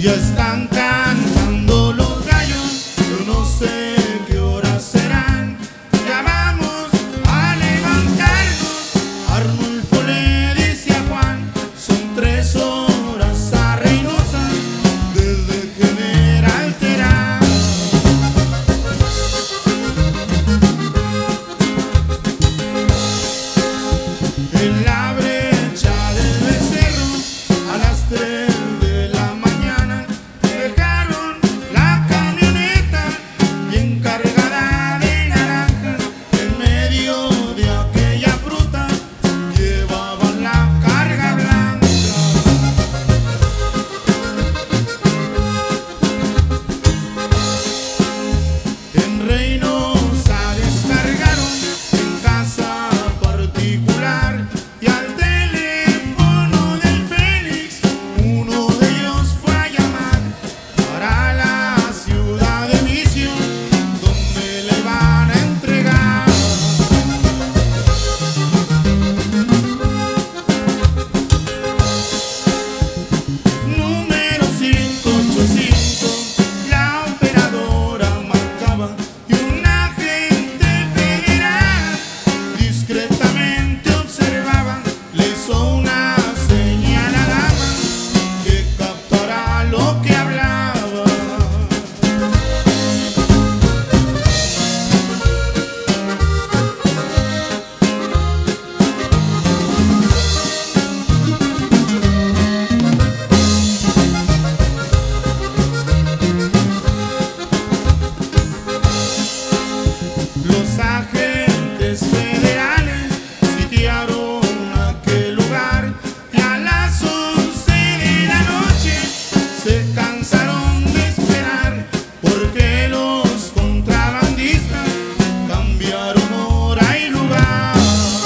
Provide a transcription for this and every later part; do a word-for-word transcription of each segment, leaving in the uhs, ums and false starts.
Ya están cantando los gallos, yo no sé qué horas serán. Ya vamos a levantarnos, Arnulfo le dice a Juan. Son tres horas a Reynosa, desde General Terán. En la brecha del becerro, a las tres de la mañana, dejaron la camioneta bien cargada de naranjas. En medio de aquella fruta llevaban la carga blanca. En Reynosa descargaron en casa particular, y al teléfono del Félix uno de ellos fue a llamar para la ciudad de Misión, donde le van a entregar. Número cinco ocho cinco, la operadora marcaba, y un agente federal discretamente observaba. Le hizo una señal a la dama que captara lo que hablaba. Los agentes federales sitiaron aquel lugar, y a las once de la noche se cansaron de esperar, porque los contrabandistas cambiaron hora y lugar.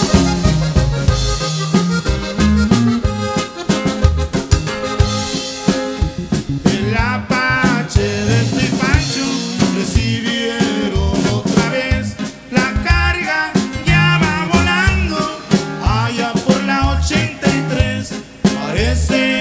El Apache de Tri Pancho recibieron otra vez. La carga ya va volando allá por la ochenta y tres. Parece